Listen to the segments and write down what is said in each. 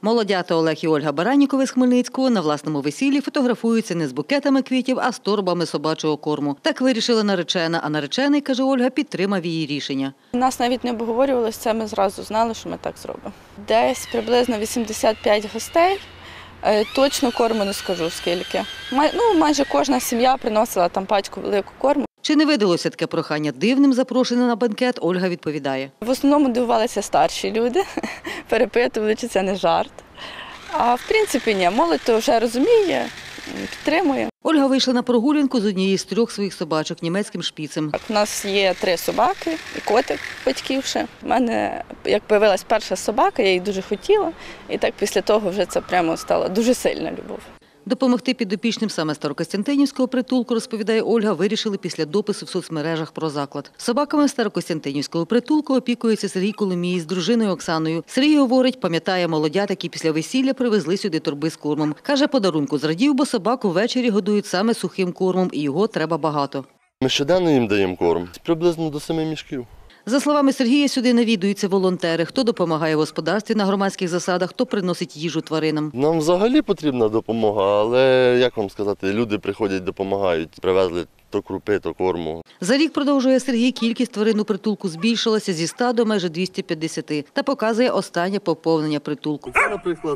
Молодята Олег і Ольга Бараннікови з Хмельницького на власному весіллі фотографуються не з букетами квітів, а з торбами собачого корму. Так вирішила наречена, а наречений, каже Ольга, підтримав її рішення. У нас навіть не обговорювалося це, ми зразу знали, що ми так зробимо. Десь приблизно 85 гостей, точно корму не скажу скільки. Майже кожна сім'я приносила там пачку велику корму. Чи не видалося таке прохання дивним запрошеним на банкет, Ольга відповідає. В основному дивувалися старші люди, перепитували, чи це не жарт. А в принципі ні, молодь то вже розуміє, підтримує. Ольга вийшла на прогулянку з однією з 3 своїх собачок – німецьким шпіцем. У нас є 3 собаки і котик батьків ще. У мене, як з'явилася перша собака, я її дуже хотіла. І так після того вже це прямо стала дуже сильна любов. Допомогти підопічним саме Старокостянтинівського притулку, розповідає Ольга, вирішили після допису в соцмережах про заклад. Собаками Старокостянтинівського притулку опікується Сергій Коломій з дружиною Оксаною. Сергій говорить, пам'ятає молодят, які після весілля привезли сюди торби з кормом. Каже, подарунку зрадів, бо собаку ввечері годують саме сухим кормом і його треба багато. Ми щоденно їм даємо корм, приблизно до 7 мішків. За словами Сергія, сюди навідуються волонтери. Хто допомагає в господарстві на громадських засадах, хто приносить їжу тваринам. Нам взагалі потрібна допомога, але, як вам сказати, люди приходять, допомагають. Привезли то крупи, то корму. За рік, продовжує Сергій, кількість тварин у притулку збільшилася зі 100 до майже 250 та показує останнє поповнення притулку. Це, наприклад,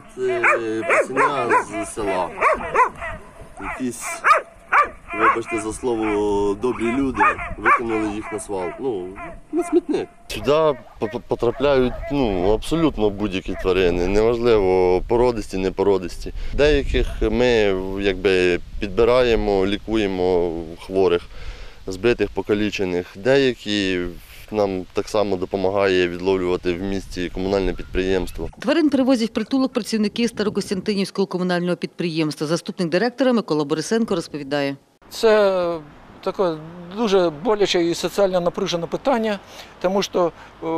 пацаня з села. Якісь, вибачте за слово, добрі люди викинули їх на свал, на смітник. Сюди потрапляють абсолютно будь-які тварини, неважливо, породисті, непородисті. Деяких ми підбираємо, лікуємо хворих, збитих, покалічених. Деякі нам так само допомагає відловлювати в місті комунальне підприємство. Тварин привозять в притулок працівники Старокостянтинівського комунального підприємства. Заступник директора Микола Борисенко розповідає. Це таке дуже боляче і соціально напружене питання, тому що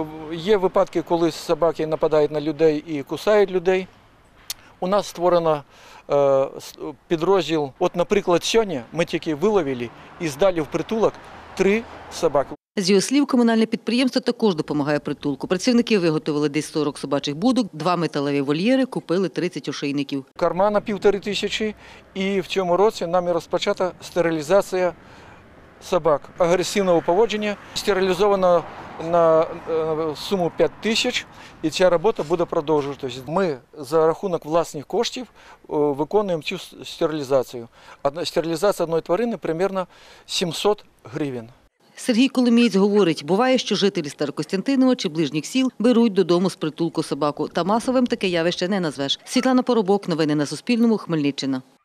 є випадки, коли собаки нападають на людей і кусають людей. У нас створено підрозділ. От, наприклад, сьогодні ми тільки виловили і здали в притулок 3 собаки. З його слів, комунальне підприємство також допомагає притулку. Працівники виготовили десь 40 собачих будок, 2 металеві вольєри, купили 30 ошейників. Корма на 1500, і в цьому році нами розпочата стерилізація собак агресивного поводження. Стерилізовано на суму 5000, і ця робота буде продовжуватися. Ми за рахунок власних коштів виконуємо цю стерилізацію. Стерилізація одної тварини – приблизно 700 гривень. Сергій Коломієць говорить, буває, що жителі Старокостянтинова чи ближніх сіл беруть додому з притулку собаку. Та масовим таке явище не назвеш. Світлана Поробок, новини на Суспільному, Хмельниччина.